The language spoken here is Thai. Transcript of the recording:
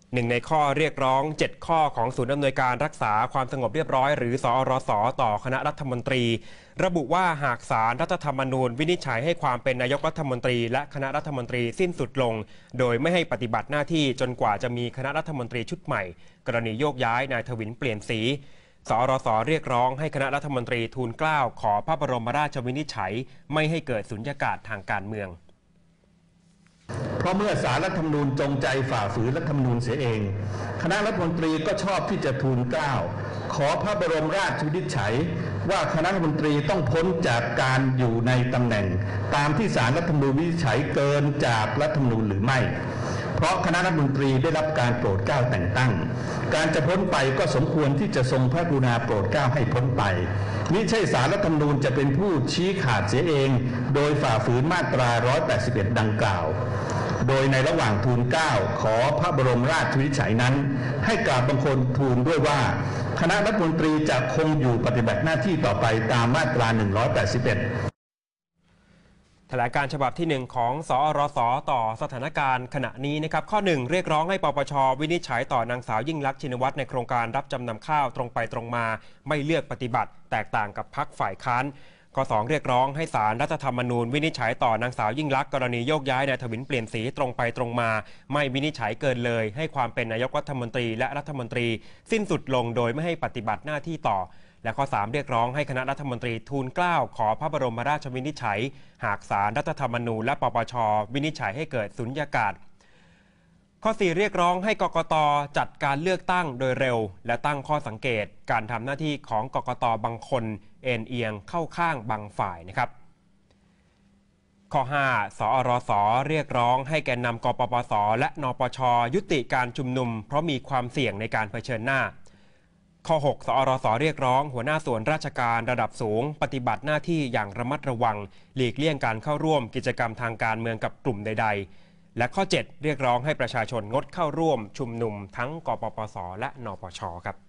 หนึ่งในข้อเรียกร้อง7ข้อของศูนย์อำนวยการรักษาความสงบเรียบร้อยหรือสอรสต่อคณะรัฐมนตรีระบุว่าหากศาลรัฐธรรมนูญวินิจฉัยให้ความเป็นนายกรัฐมนตรีและคณะรัฐมนตรีสิ้นสุดลงโดยไม่ให้ปฏิบัติหน้าที่จนกว่าจะมีคณะรัฐมนตรีชุดใหม่กรณีโยกย้ายนายถวิลเปลี่ยนศรีสอรสเรียกร้องให้คณะรัฐมนตรีทูลเกล้าขอพระบรมราชวินิจฉัยไม่ให้เกิดสุญญากาศทางการเมืองเพราะเมื่อศาลรัฐธรรมนูญจงใจฝ่าฝืนรัฐธรรมนูญเสียเองคณะรัฐมนตรีก็ชอบที่จะทูลเกล้าขอพระบรมราชวินิจฉัยว่าคณะรัฐมนตรีต้องพ้นจากการอยู่ในตำแหน่งตามที่ศาลรัฐธรรมนูญวินิจฉัยเกินจากรัฐธรรมนูญหรือไม่เพราะคณะรัฐมนตรีได้รับการโปรดเกล้าแต่งตั้งการจะพ้นไปก็สมควรที่จะทรงพระกรุณาโปรดเกล้าให้พ้นไปมิใช่ศาลรัฐธรรมนูญจะเป็นผู้ชี้ขาดเสียเองโดยฝ่าฝืนมาตรา181ดังกล่าวโดยในระหว่างทูลเกล้าขอพระบรมราชวินิจฉัยนั้นให้กราบบังคมทูลด้วยว่าคณะรัฐมนตรีจะคงอยู่ปฏิบัติหน้าที่ต่อไปตามมาตรา181 แถลงการฉบับที่1ของสอรสต่อสถานการณ์ขณะนี้นะครับข้อ1เรียกร้องให้ปปช.วินิจฉัยต่อนางสาวยิ่งลักษณ์ชินวัตรในโครงการรับจำนำข้าวตรงไปตรงมาไม่เลือกปฏิบัติแตกต่างกับพรรคฝ่ายค้านข้อ2เรียกร้องให้ศาลรัฐธรรมนูญวินิจฉัยต่อนางสาวยิ่งลักษณ์กรณีโยกย้ายนายถวิลเปลี่ยนศรีตรงไปตรงมาไม่วินิจฉัยเกินเลยให้ความเป็นนายกรัฐมนตรีและรัฐมนตรีสิ้นสุดลงโดยไม่ให้ปฏิบัติหน้าที่ต่อและข้อ3เรียกร้องให้คณะรัฐมนตรีทูลเกล้าขอพระบรมราชวินิจฉัยหากศาลรัฐธรรมนูญและปปช.วินิจฉัยให้เกิดสุญญากาศข้อ4เรียกร้องให้กกต.จัดการเลือกตั้งโดยเร็วและตั้งข้อสังเกตการทำหน้าที่ของกกต.บางคนเอ็นเอียงเข้าข้างบางฝ่ายนะครับข้อ5สอรสเรียกร้องให้แกนนำกปปส.และนปช.ยุติการชุมนุมเพราะมีความเสี่ยงในการเผชิญหน้าข้อ6สอรสเรียกร้องหัวหน้าส่วนราชการระดับสูงปฏิบัติหน้าที่อย่างระมัดระวังหลีกเลี่ยงการเข้าร่วมกิจกรรมทางการเมืองกับกลุ่มใดๆและข้อ7เรียกร้องให้ประชาชนงดเข้าร่วมชุมนุมทั้งกปปส.และนปช.ครับ